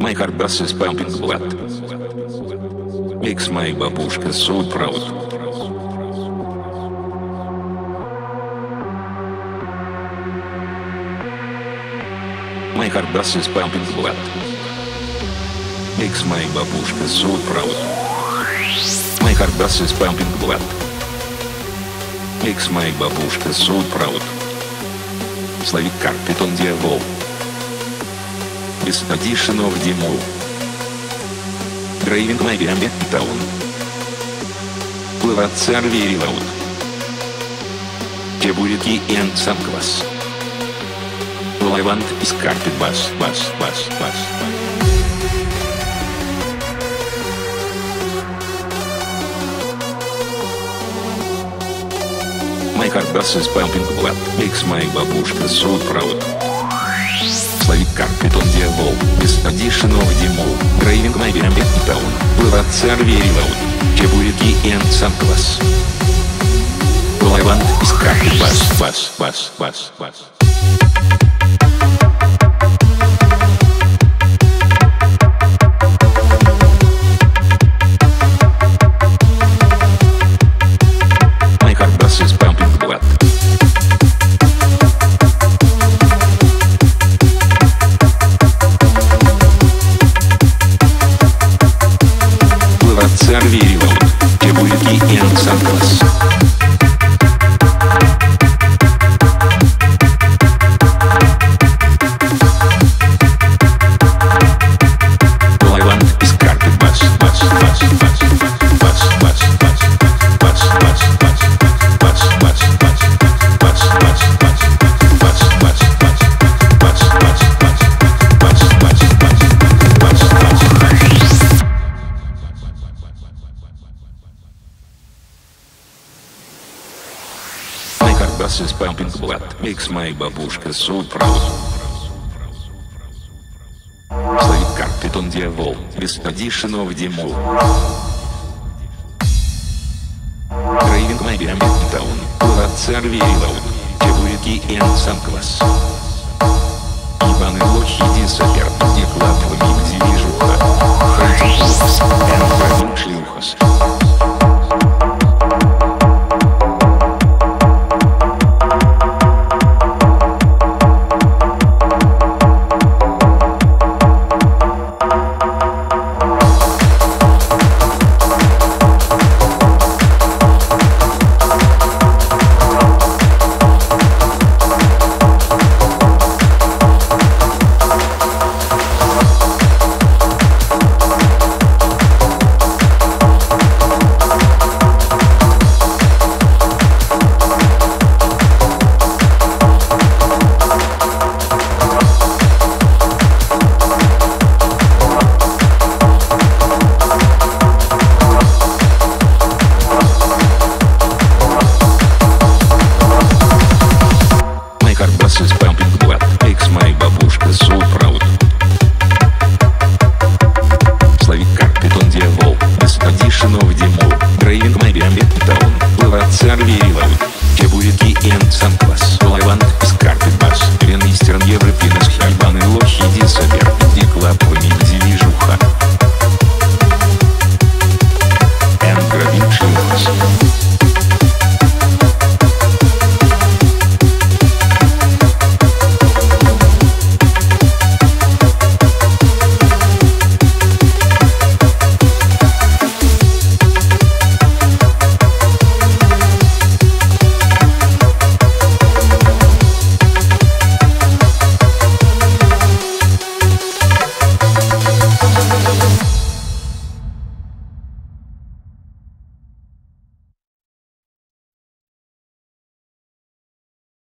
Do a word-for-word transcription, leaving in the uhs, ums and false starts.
My heart bass is pumping blood. Makes my babushka so proud. My heart bass is pumping blood. Makes my babushka so proud. My heart bass is pumping blood. Makes my babushka so proud. Slavic carpet on the wall. This addition of the mall. Driving my Miami town. Плываться very loud. Чебуреки and sunglass. All I want is carpet bass, bass, bass, bass, bass. My heart bass is pumping blood. Makes my babushka so proud. Slavic carpet on the wall. This addition of the mall. Driving my Miami town. Плываться very loud. Чебуреки and sunglass. All I want is carpet bass, bass, bass, bass, bass. Is pumping blood. Плываться very loud. Чебуреки and sunglass. All I want is carpet bass, bass, bass, bass, bass, bass, bass, bass, bass, bass. Bass is pumping blood. Makes my babushka so proud. Slavic carpet on the wall. This addition of the mall. Driving my Miami town. Плываться very loud. Чебуреки and sunglass. Иваны лохи дисапер. Где клапвами движуха. Хайтинг лукс. And бродим шлюхас. Is pumping blood. Makes my babushka so proud. Slavic carpet on the wall. This addition of the mall. Driving my Miami town. Плываться very loud. Чебуреки and sunglass.